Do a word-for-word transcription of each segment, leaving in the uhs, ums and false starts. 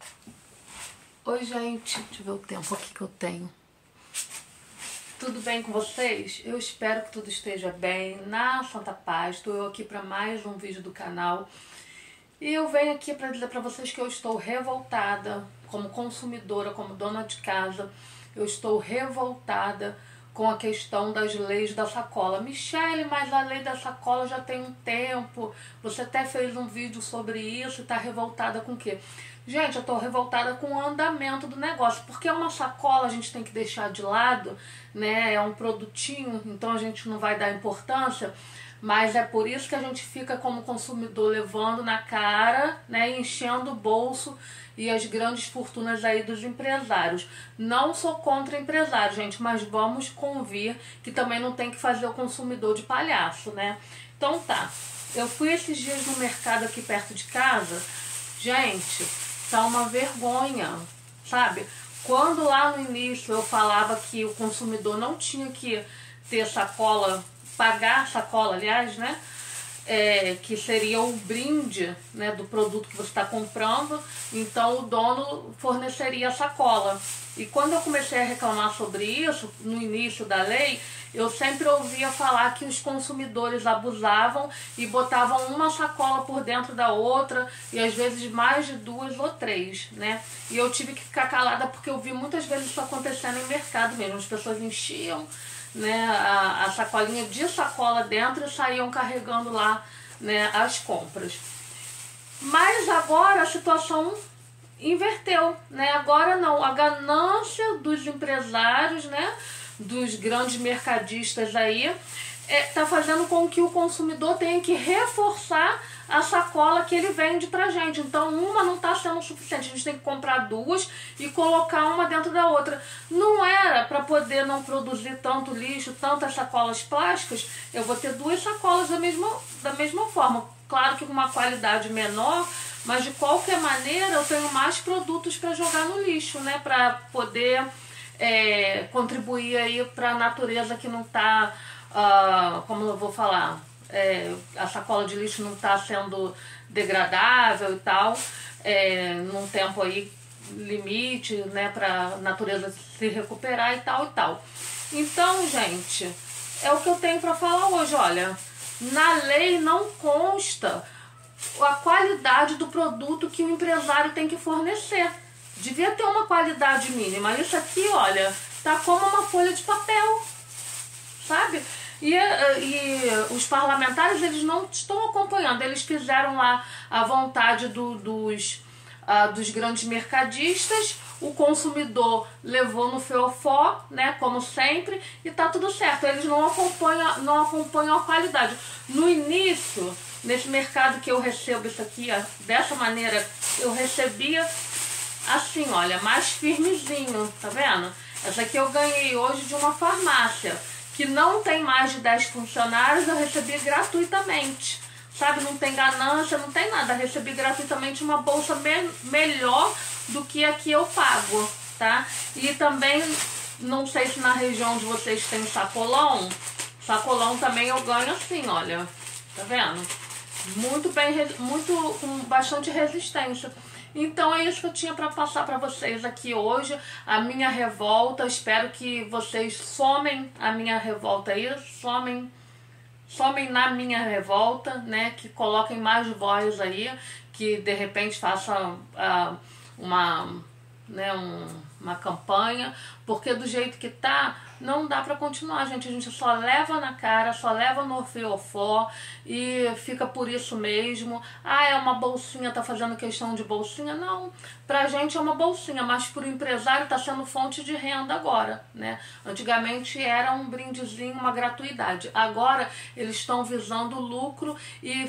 Oi, gente, deixa eu ver o tempo aqui que eu tenho. Tudo bem com vocês? Eu espero que tudo esteja bem, na santa paz. Estou eu aqui para mais um vídeo do canal. E eu venho aqui para dizer para vocês que eu estou revoltada como consumidora, como dona de casa. Eu estou revoltada com a questão das leis da sacola. Michele, mas a lei da sacola já tem um tempo. Você até fez um vídeo sobre isso e está revoltada com o quê? Gente, eu estou revoltada com o andamento do negócio, porque uma sacola a gente tem que deixar de lado, né? É um produtinho, então a gente não vai dar importância, mas é por isso que a gente fica como consumidor levando na cara, né? Enchendo o bolso e as grandes fortunas aí dos empresários. Não sou contra empresários, gente, mas vamos convir que também não tem que fazer o consumidor de palhaço, né? Então tá, eu fui esses dias no mercado aqui perto de casa, gente, tá uma vergonha, sabe? Quando lá no início eu falava que o consumidor não tinha que ter sacola, pagar sacola, aliás, né? É, que seria o brinde, né, do produto que você está comprando, então o dono forneceria a sacola. E quando eu comecei a reclamar sobre isso, no início da lei, eu sempre ouvia falar que os consumidores abusavam e botavam uma sacola por dentro da outra, e às vezes mais de duas ou três, né? E eu tive que ficar calada porque eu vi muitas vezes isso acontecendo em mercado mesmo. As pessoas enchiam, né, a, a sacolinha de sacola dentro e saíam carregando lá, né, as compras. Mas agora a situação inverteu, né? Agora não, a ganância dos empresários, né, dos grandes mercadistas aí, é, tá fazendo com que o consumidor tenha que reforçar a sacola que ele vende pra gente. Então uma não tá sendo suficiente, a gente tem que comprar duas e colocar uma dentro da outra. Não era para poder não produzir tanto lixo, tantas sacolas plásticas, eu vou ter duas sacolas da mesma, da mesma forma. Claro que com uma qualidade menor, mas de qualquer maneira eu tenho mais produtos para jogar no lixo, né? Para poder é, contribuir aí para a natureza que não tá, uh, como eu vou falar, É, a sacola de lixo não está sendo degradável e tal, é, num tempo aí limite, né, para a natureza se recuperar e tal e tal. Então, gente, é o que eu tenho para falar hoje. Olha, na lei não consta a qualidade do produto que o empresário tem que fornecer. Devia ter uma qualidade mínima. Isso aqui, olha, tá como uma folha de papel, sabe? E, e os parlamentares, eles não estão acompanhando, eles fizeram lá a vontade do, dos, uh, dos grandes mercadistas, o consumidor levou no fiofó, né, como sempre, e tá tudo certo, eles não acompanham, não acompanham a qualidade. No início, nesse mercado que eu recebo isso aqui, dessa maneira, eu recebia assim, olha, mais firmezinho, tá vendo? Essa aqui eu ganhei hoje de uma farmácia que não tem mais de dez funcionários, eu recebi gratuitamente, sabe? Não tem ganância, não tem nada, recebi gratuitamente uma bolsa me melhor do que a que eu pago, tá? E também, não sei se na região de vocês tem sacolão, sacolão também eu ganho assim, olha, tá vendo? Muito bem, muito, com bastante resistência. Então é isso que eu tinha para passar para vocês aqui hoje, a minha revolta. Espero que vocês somem a minha revolta aí, somem, somem na minha revolta, né? Que coloquem mais voz aí, que de repente façam uh, uma, né, um, uma campanha, porque do jeito que tá, não dá pra continuar, gente. A gente só leva na cara, só leva no fiofó e fica por isso mesmo. Ah, é uma bolsinha, tá fazendo questão de bolsinha? Não, pra gente é uma bolsinha, mas pro empresário tá sendo fonte de renda agora, né? Antigamente era um brindezinho, uma gratuidade. Agora eles estão visando lucro e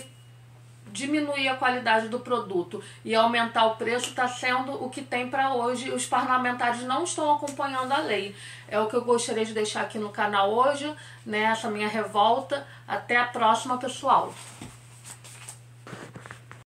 diminuir a qualidade do produto e aumentar o preço está sendo o que tem para hoje. Os parlamentares não estão acompanhando a lei. É o que eu gostaria de deixar aqui no canal hoje, né? Essa minha revolta. Até a próxima, pessoal.